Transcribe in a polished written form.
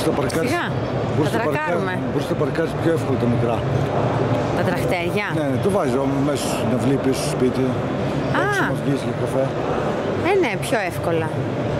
τα παρκάρεις. Σιγά, θα τρακάρουμε. Μπορείς να τα παρκάρεις πιο εύκολα τα μικρά. Τα τραχτέρια. Ναι, το βάζεις μέσα στην αυλή πίσω στο σπίτι. Α. Να βγεις για καφέ. Ναι, πιο εύκολα.